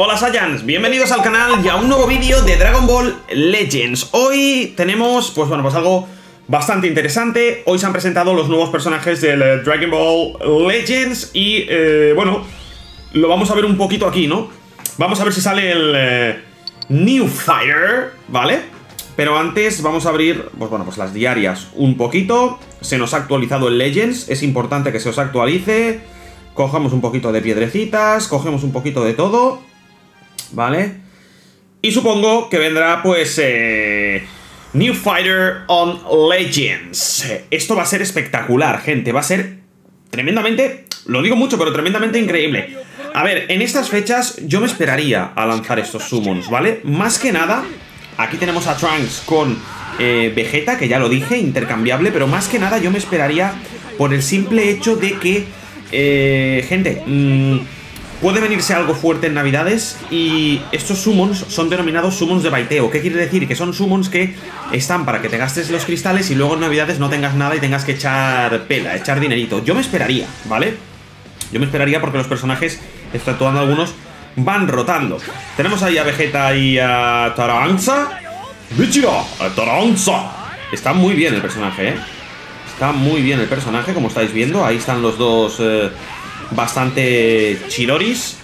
Hola Saiyans, bienvenidos al canal y a un nuevo vídeo de Dragon Ball Legends. Hoy tenemos, pues algo bastante interesante. Hoy se han presentado los nuevos personajes del Dragon Ball Legends y, bueno, lo vamos a ver un poquito aquí, ¿no? Vamos a ver si sale el New Fighter, ¿vale? Pero antes vamos a abrir, pues las diarias un poquito. Se nos ha actualizado el Legends, es importante que se os actualice. Cogemos un poquito de piedrecitas, cogemos un poquito de todo, ¿vale? Y supongo que vendrá, pues, New Fighter on Legends. Esto va a ser espectacular, gente. Va a ser tremendamente, lo digo mucho, pero tremendamente increíble. A ver, en estas fechas yo me esperaría a lanzar estos summons, ¿vale? Más que nada, aquí tenemos a Trunks con Vegeta, que ya lo dije, intercambiable. Pero más que nada yo me esperaría por el simple hecho de que, gente, puede venirse algo fuerte en Navidades. Y estos summons son denominados summons de baiteo. ¿Qué quiere decir? Que son summons que están para que te gastes los cristales y luego en Navidades no tengas nada y tengas que echar pela, echar dinerito. Yo me esperaría, ¿vale? Yo me esperaría porque los personajes, exceptuando algunos, van rotando. Tenemos ahí a Vegeta y a Taranza. ¡Bichira! ¡A Taranza! Está muy bien el personaje, ¿eh? Está muy bien el personaje, como estáis viendo. Ahí están los dos, bastante chiloris.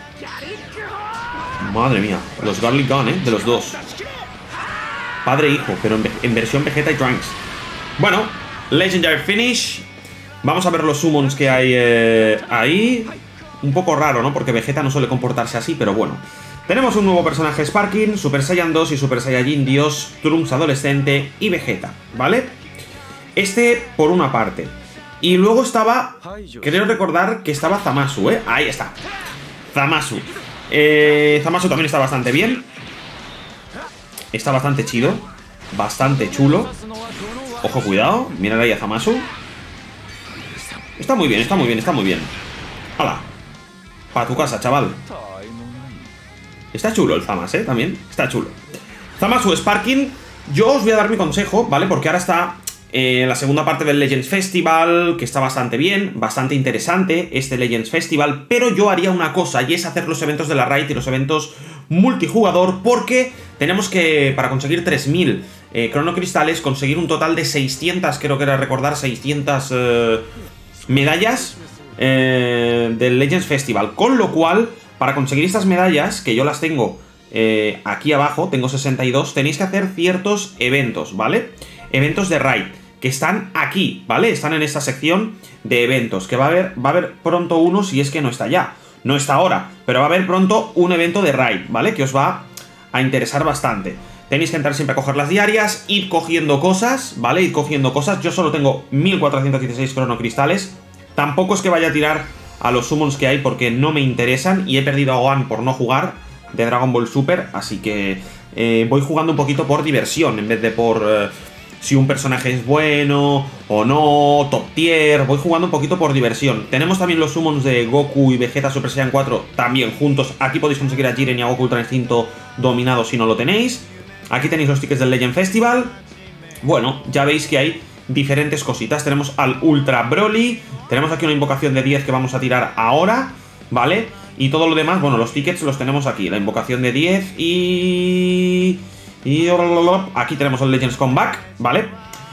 Madre mía, los Garlic Gun, de los dos. Padre e hijo, pero en versión Vegeta y Trunks. Bueno, Legendary Finish. Vamos a ver los summons que hay ahí. Un poco raro, ¿no? Porque Vegeta no suele comportarse así, pero bueno. Tenemos un nuevo personaje Sparking, Super Saiyan 2 y Super Saiyajin Dios, Trunks adolescente y Vegeta, ¿vale? Este por una parte. Y luego estaba, creo recordar que estaba Zamasu, ¿eh? Ahí está, Zamasu. Zamasu también está bastante bien. Está bastante chido, bastante chulo. Ojo, cuidado, mirad ahí a Zamasu. Está muy bien, está muy bien, está muy bien. ¡Hala! Para tu casa, chaval. Está chulo el Zamas, también. Está chulo. Zamasu Sparking. Yo os voy a dar mi consejo, ¿vale? Porque ahora está la segunda parte del Legends Festival, que está bastante bien, bastante interesante este Legends Festival. Pero yo haría una cosa, y es hacer los eventos de la Raid y los eventos multijugador, porque tenemos que, para conseguir 3000 cronocristales, conseguir un total de 600, creo que era recordar, 600 medallas del Legends Festival. Con lo cual, para conseguir estas medallas, que yo las tengo aquí abajo, tengo 62, tenéis que hacer ciertos eventos, ¿vale? Eventos de Raid, que están aquí, ¿vale? Están en esta sección de eventos, que va a haber pronto uno, si es que no está ya. No está ahora, pero va a haber pronto un evento de Raid, ¿vale? Que os va a interesar bastante. Tenéis que entrar siempre a coger las diarias, ir cogiendo cosas, ¿vale? Ir cogiendo cosas. Yo solo tengo 1416 cronocristales. Tampoco es que vaya a tirar a los summons que hay porque no me interesan y he perdido a Gohan por no jugar de Dragon Ball Super, así que voy jugando un poquito por diversión en vez de por si un personaje es bueno o no, top tier. Voy jugando un poquito por diversión. Tenemos también los summons de Goku y Vegeta Super Saiyan 4 también juntos. Aquí podéis conseguir a Jiren y a Goku Ultra Instinto dominado si no lo tenéis. Aquí tenéis los tickets del Legend Festival. Bueno, ya veis que hay diferentes cositas. Tenemos al Ultra Broly. Tenemos aquí una invocación de 10 que vamos a tirar ahora, ¿vale? Y todo lo demás, bueno, los tickets los tenemos aquí. La invocación de 10 y aquí tenemos el Legends Comeback, ¿vale?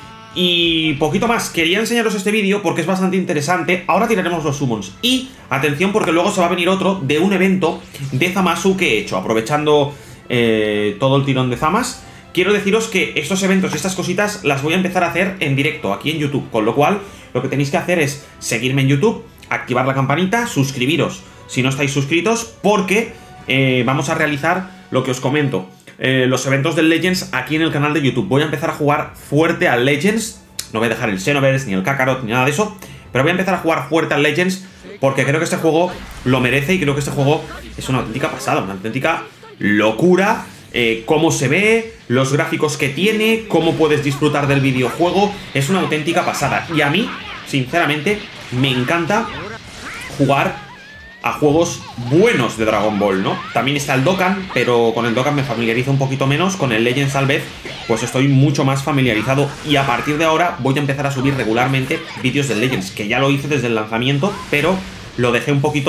Y poquito más. Quería enseñaros este vídeo porque es bastante interesante. Ahora tiraremos los summons. Y atención, porque luego se va a venir otro de un evento de Zamasu que he hecho, aprovechando todo el tirón de Zamas. Quiero deciros que estos eventos y estas cositas las voy a empezar a hacer en directo aquí en YouTube, con lo cual lo que tenéis que hacer es seguirme en YouTube, activar la campanita, suscribiros si no estáis suscritos, porque vamos a realizar lo que os comento, los eventos del Legends aquí en el canal de YouTube. Voy a empezar a jugar fuerte al Legends, no voy a dejar el Xenoverse, ni el Kakarot, ni nada de eso, pero voy a empezar a jugar fuerte al Legends porque creo que este juego lo merece y creo que este juego es una auténtica pasada, una auténtica locura. Cómo se ve, los gráficos que tiene, cómo puedes disfrutar del videojuego, es una auténtica pasada. Y a mí, sinceramente, me encanta jugar a juegos buenos de Dragon Ball, ¿no? También está el Dokkan, pero con el Dokkan me familiarizo un poquito menos. Con el Legends tal vez, pues estoy mucho más familiarizado. Y a partir de ahora voy a empezar a subir regularmente vídeos del Legends, que ya lo hice desde el lanzamiento, pero lo dejé un poquito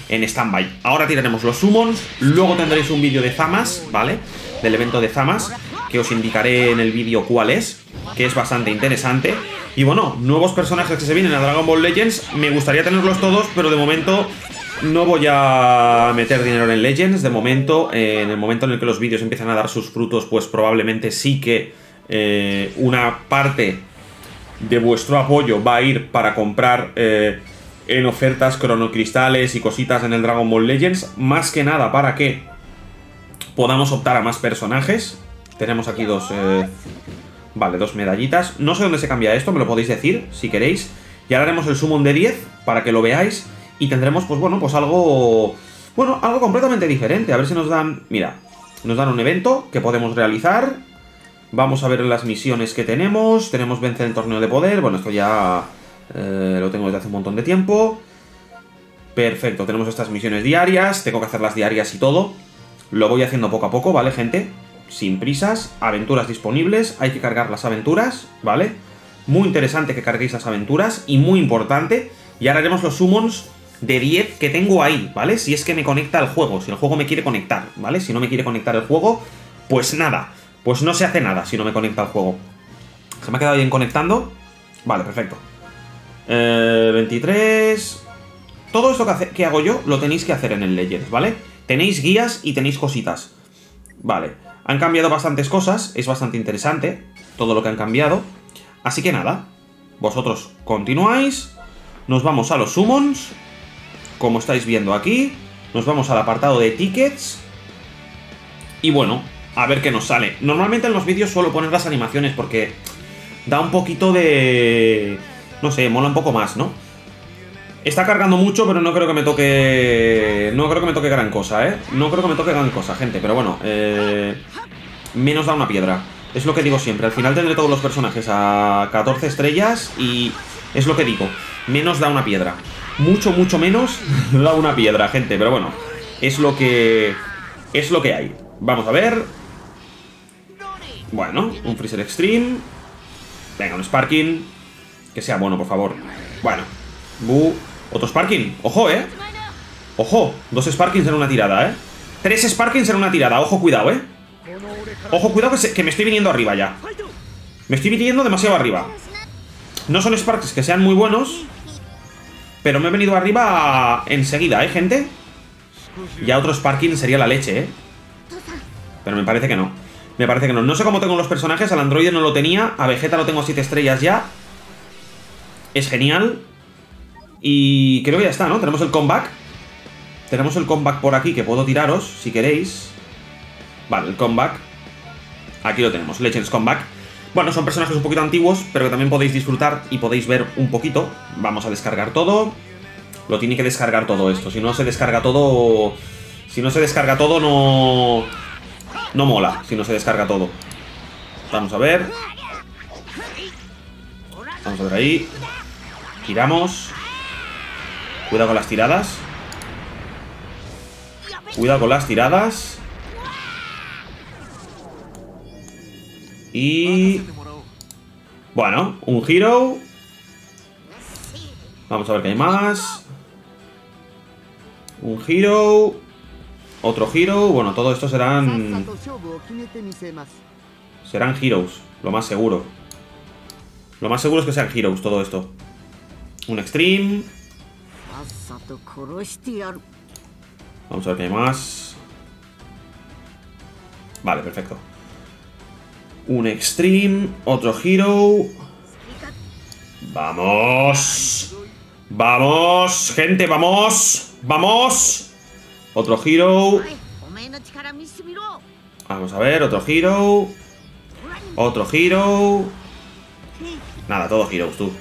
en stand-by. Ahora tiraremos los summons, luego tendréis un vídeo de Zamas, ¿vale? Del evento de Zamas, que os indicaré en el vídeo cuál es, que es bastante interesante. Y bueno, nuevos personajes que se vienen a Dragon Ball Legends, me gustaría tenerlos todos, pero de momento no voy a meter dinero en Legends. De momento, en el momento en el que los vídeos empiezan a dar sus frutos, pues probablemente sí que una parte de vuestro apoyo va a ir para comprar en ofertas cronocristales y cositas en el Dragon Ball Legends, más que nada para que podamos optar a más personajes. Tenemos aquí dos vale, dos medallitas. No sé dónde se cambia esto, me lo podéis decir si queréis. Y ahora haremos el summon de 10 para que lo veáis. Y tendremos, pues bueno, pues algo... Bueno, algo completamente diferente. A ver si nos dan... Mira, nos dan un evento que podemos realizar. Vamos a ver las misiones que tenemos. Tenemos vencer el torneo de poder. Bueno, esto ya lo tengo desde hace un montón de tiempo. Perfecto, tenemos estas misiones diarias. Tengo que hacer las diarias y todo. Lo voy haciendo poco a poco, ¿vale, gente? Sin prisas. Aventuras disponibles. Hay que cargar las aventuras, ¿vale? Muy interesante que carguéis las aventuras. Y muy importante. Y ahora haremos los summons de 10 que tengo ahí, ¿vale? Si es que me conecta el juego. Si el juego me quiere conectar, ¿vale? Si no me quiere conectar el juego, pues nada. Pues no se hace nada si no me conecta el juego. ¿Se me ha quedado bien conectando? Vale, perfecto. 23... Todo esto que hago yo lo tenéis que hacer en el Legends, ¿vale? Tenéis guías y tenéis cositas. Vale. Han cambiado bastantes cosas. Es bastante interesante todo lo que han cambiado. Así que nada. Vosotros continuáis. Nos vamos a los summons. Como estáis viendo aquí. Nos vamos al apartado de tickets. Y bueno, a ver qué nos sale. Normalmente en los vídeos suelo poner las animaciones porque da un poquito de... No sé, mola un poco más, ¿no? Está cargando mucho, pero no creo que me toque... No creo que me toque gran cosa, ¿eh? No creo que me toque gran cosa, gente. Pero bueno, menos da una piedra. Es lo que digo siempre. Al final tendré todos los personajes a 14 estrellas y es lo que digo. Menos da una piedra. Mucho, mucho menos da una piedra, gente. Pero bueno, es lo que hay. Vamos a ver. Bueno, un Freezer Extreme. Venga, un Sparking. Que sea bueno, por favor. Bueno. Otro Sparking. Ojo, Ojo. 2 Sparkings en una tirada, 3 Sparkings en una tirada. Ojo, cuidado, Ojo, cuidado que me estoy viniendo arriba ya. Me estoy viniendo demasiado arriba. No son Sparks que sean muy buenos, pero me he venido arriba enseguida, gente. Ya otro Sparking sería la leche, Pero me parece que no. Me parece que no. No sé cómo tengo los personajes. Al androide no lo tenía. A Vegeta lo tengo a 7 estrellas ya. Es genial. Y creo que ya está, ¿no? Tenemos el comeback. Tenemos el comeback por aquí que puedo tiraros, si queréis. Vale, el comeback. Aquí lo tenemos, Legends Comeback. Bueno, son personajes un poquito antiguos, pero que también podéis disfrutar y podéis ver un poquito. Vamos a descargar todo. Lo tiene que descargar todo esto. Si no se descarga todo... Si no se descarga todo, no mola, si no se descarga todo. Vamos a ver. Vamos a ver ahí. Tiramos. Cuidado con las tiradas. Cuidado con las tiradas. Y... Bueno, un Hero. Vamos a ver qué hay más. Un Hero. Otro Hero. Bueno, todo esto serán... Serán Heroes, lo más seguro. Lo más seguro es que sean Heroes todo esto. Un Extreme. Vamos a ver qué hay más. Vale, perfecto. Un Extreme. Otro Hero. ¡Vamos! ¡Vamos! ¡Gente, vamos! ¡Vamos! Otro Hero. Vamos a ver, otro Hero. Otro Hero. Nada, todos Heroes, tú.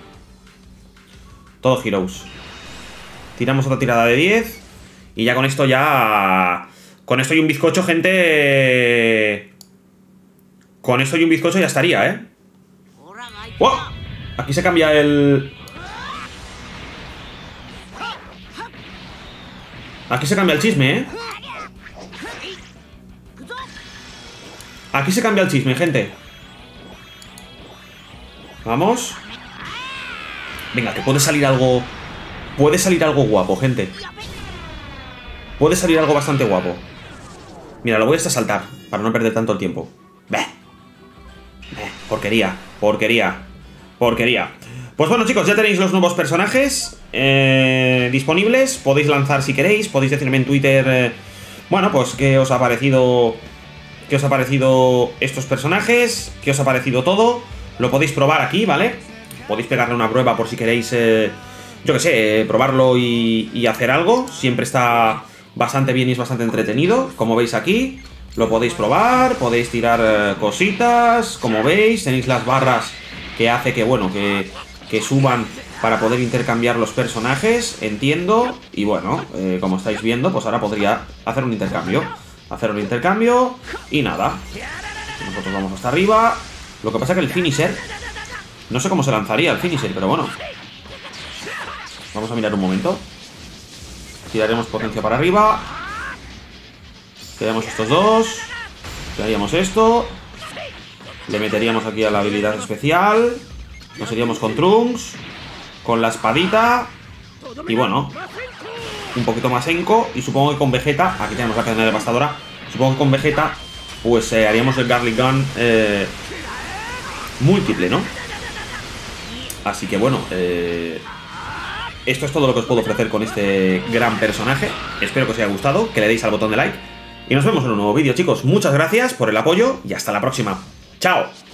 Todos Heroes. Tiramos otra tirada de 10. Y ya con esto ya... Con esto y un bizcocho, gente... Con esto y un bizcocho ya estaría, ¡Wow! Aquí se cambia el... Aquí se cambia el chisme, Aquí se cambia el chisme, gente. Vamos. Venga, que puede salir algo... Puede salir algo guapo, gente. puede salir algo bastante guapo. Mira, lo voy a saltar, para no perder tanto el tiempo. Porquería, porquería, porquería. Pues bueno, chicos, ya tenéis los nuevos personajes disponibles. Podéis lanzar si queréis, podéis decirme en Twitter, bueno, pues qué os ha parecido estos personajes, qué os ha parecido todo. Lo podéis probar aquí, ¿vale? Podéis pegarle una prueba por si queréis, yo que sé, probarlo y hacer algo. Siempre está bastante bien y es bastante entretenido. Como veis aquí, lo podéis probar, podéis tirar cositas. Como veis, tenéis las barras que hace que, bueno, que suban para poder intercambiar los personajes, entiendo. Y bueno, como estáis viendo, pues ahora podría hacer un intercambio. Y nada. Nosotros vamos hasta arriba. Lo que pasa es que el finisher, no sé cómo se lanzaría el finisher, pero bueno. Vamos a mirar un momento. Tiraremos potencia para arriba. Tiraríamos estos dos. Tiraríamos esto. Le meteríamos aquí a la habilidad especial. Nos iríamos con Trunks, con la espadita. Y bueno, un poquito más Enco. Y supongo que con Vegeta, aquí tenemos la cadena devastadora. Supongo que con Vegeta, pues haríamos el Garlic Gun múltiple, ¿no? Así que bueno, esto es todo lo que os puedo ofrecer con este gran personaje. Espero que os haya gustado, que le deis al botón de like. Y nos vemos en un nuevo vídeo, chicos. Muchas gracias por el apoyo y hasta la próxima. ¡Chao!